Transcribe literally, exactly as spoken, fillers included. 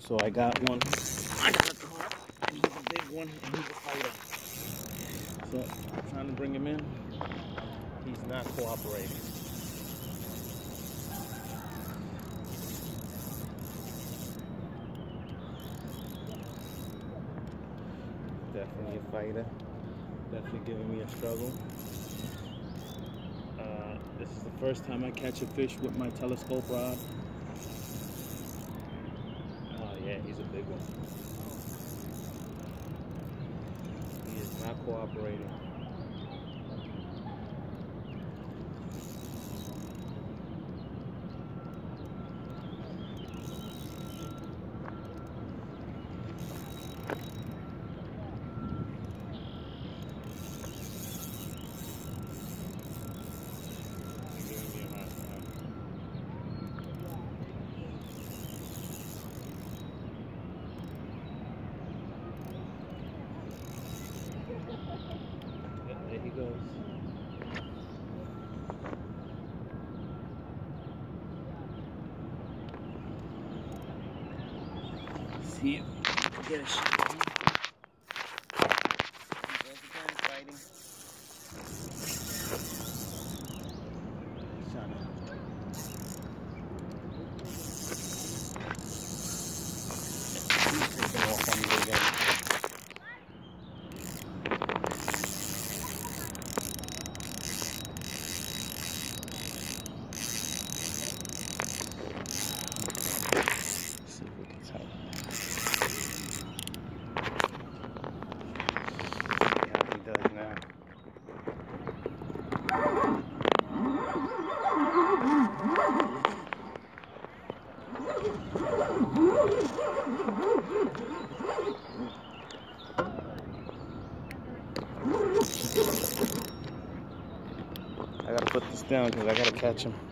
So I got one. I got a carp. And he's a big one, and he's a fighter. So I'm trying to bring him in. He's not cooperating. Definitely a fighter. Definitely giving me a struggle. Uh, this is the first time I catch a fish with my telescope rod. Oh yeah, he's a big one. He is not cooperating. There he goes. See him. Get a shot. He goes again, fighting. He's trying to. He's taking off on me again. I gotta put this down because I gotta catch him.